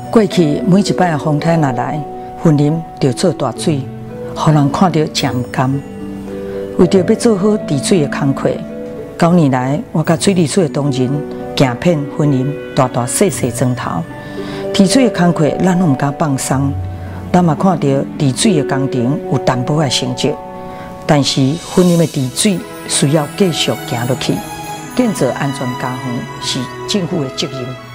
过去每一摆风台若来，婚姻就做大水，互人看到真唔甘。为着要做好治水的工作，9年来我甲水利署的同仁行遍婚姻，大大细细砖头。治水的工作咱拢唔敢放松，咱嘛看到治水的工程有淡薄的成绩，但是婚姻的治水需要继续行落去。建造安全家园是政府的责任。